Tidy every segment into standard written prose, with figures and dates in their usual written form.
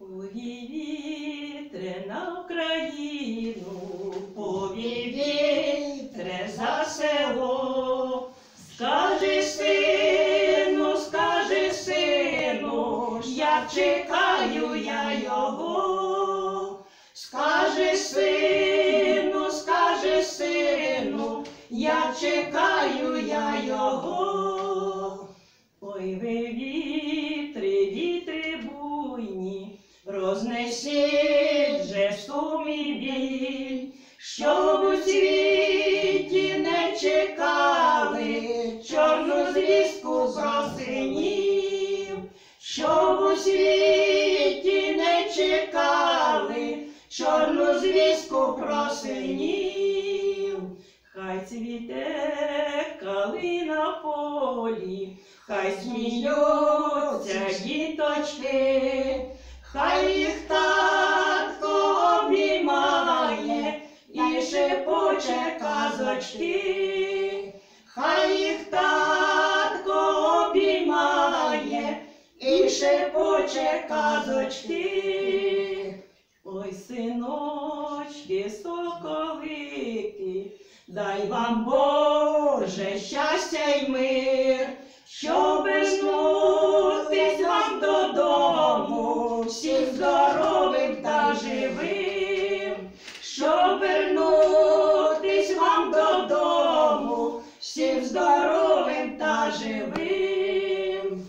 Повій вітре на Україну, повій вітре за село. Скажи, сину, як чекаю я його. Скажи, сину, як чекаю я його. Ой, ви вітри буйні, рознесіть же сум і біль, щоб у світі не чекали чорну звістку про синів, щоб у світі не чекали чорну звістку про синів. Хай цвіте калина в полі, хай сміються діточки, хай їх татко обіймає і шепоче казочки, хай їх татко обіймає і шепоче казочки. Ой, синочки, соколики, дай вам, Боже, щастя й мир, щоб вернутись вам додому, всім здоровим та живим, щоб вернутись вам додому, всім здоровим та живим.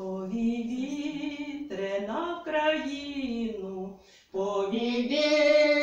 Повій вітре на Україну, повій вітре